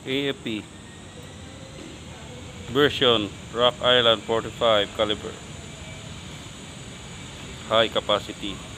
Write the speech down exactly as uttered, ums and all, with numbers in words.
A F P version Rock Island forty-five caliber, high capacity.